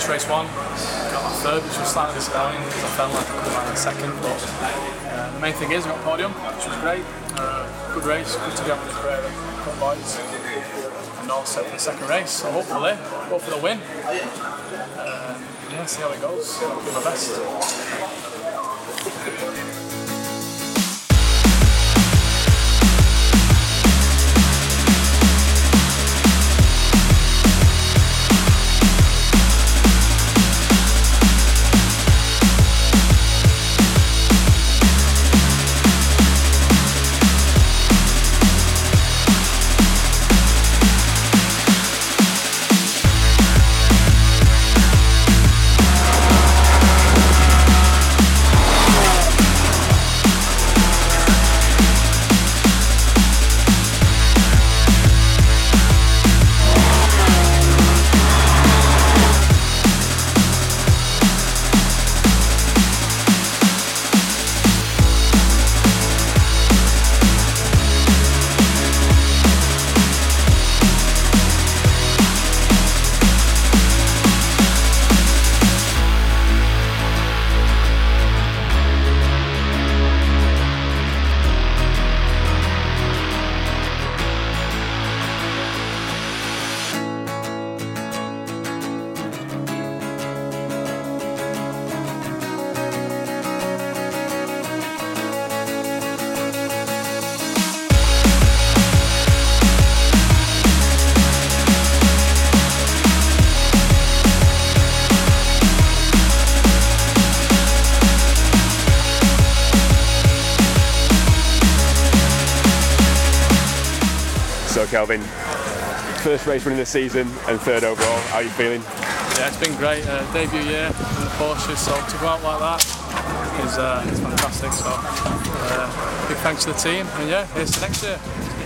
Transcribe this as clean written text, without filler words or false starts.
race one, got my third, which was slightly disappointing because I felt like I could have had a second, but the main thing is I got podium, which was great. Good race, good to get on with the boys, and all set for the second race, so hopefully go for the win. Yeah, see how it goes, I'll do my best. So Kelvin, first race winning the season and third overall, how are you feeling? Yeah, it's been great, debut year in the Porsche, so to go out like that is fantastic, so big thanks to the team, and yeah, here's to next year.